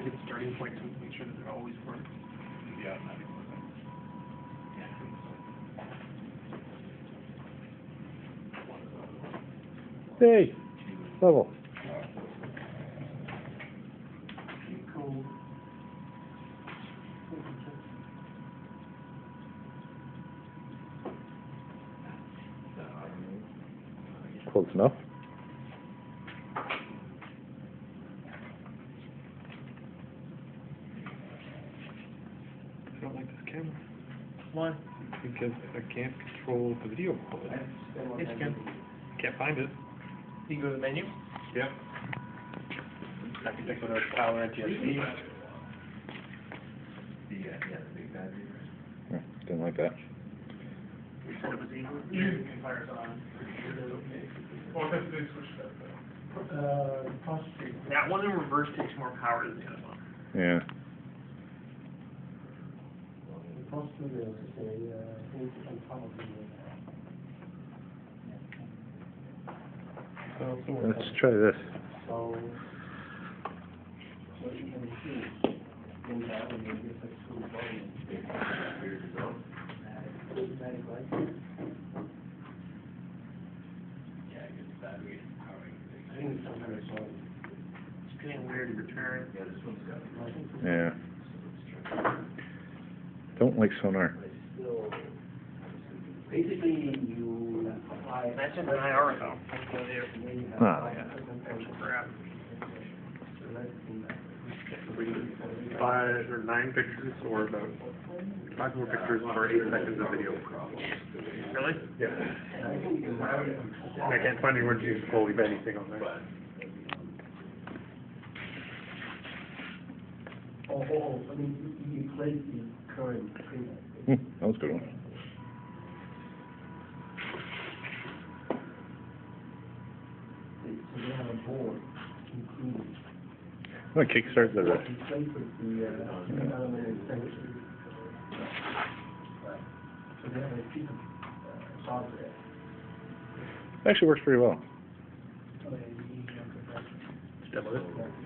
good starting point to make sure that it always works. Yeah. Hey, level. Cool. Close enough. I don't like this camera. Why? Because I can't control the video quality. Yes, you can. Can't find it. You can go to the menu. Yep. I can take whatever power NTSC. Didn't like that. Said it was easy. You can fire it on. That one in reverse takes more power than the other one. Yeah. Let's try this. It's getting weird to return. Yeah. Don't like sonar. Basically, you apply. That's an IR though. Ah, yeah. Crap. 5 or 9 pictures, or about 5 more pictures for 8 seconds of video. Really? Yeah. I can't find anywhere to use fully anything on there. I mean, you replace the current thing. That was a good one. So they have a board included. I'm gonna kickstart the. Replace with the element extension. So they have a piece of software. Actually works pretty well. Demo it.